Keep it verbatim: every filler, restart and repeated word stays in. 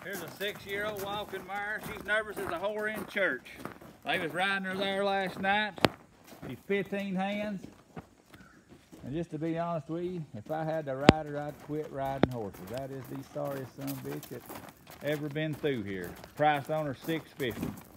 Here's a six-year-old walking mare. She's nervous as a whore in church. They was riding her there last night. She's fifteen hands. And just to be honest with you, if I had to ride her, I'd quit riding horses. That is the sorriest son of a bitch that's ever been through here. Price on her six fifty.